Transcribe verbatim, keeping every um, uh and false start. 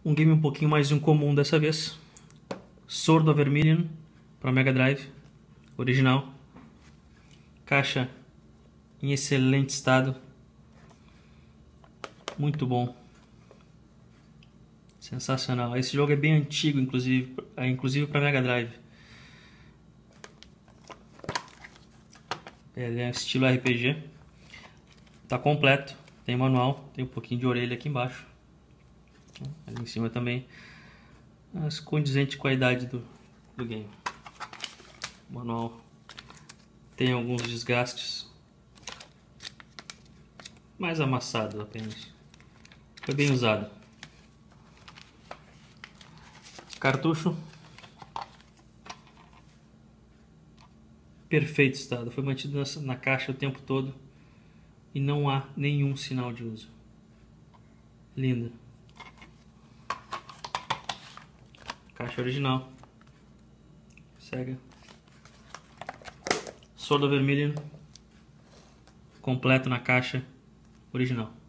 Um game um pouquinho mais incomum dessa vez. Sword of Vermilion para Mega Drive, original. Caixa em excelente estado. Muito bom. Sensacional. Esse jogo é bem antigo, inclusive, é, inclusive para Mega Drive. Ele é estilo R P G. Tá completo. Tem manual, tem um pouquinho de orelha aqui embaixo. Ali em cima também. Mas condizente com a idade do, do game. O manual tem alguns desgastes. Mais amassado apenas. Foi bem usado. Cartucho. Perfeito estado. Foi mantido na, na caixa o tempo todo. E não há nenhum sinal de uso. Linda. Caixa original. Sega. Sword of Vermilion. Completo na caixa original.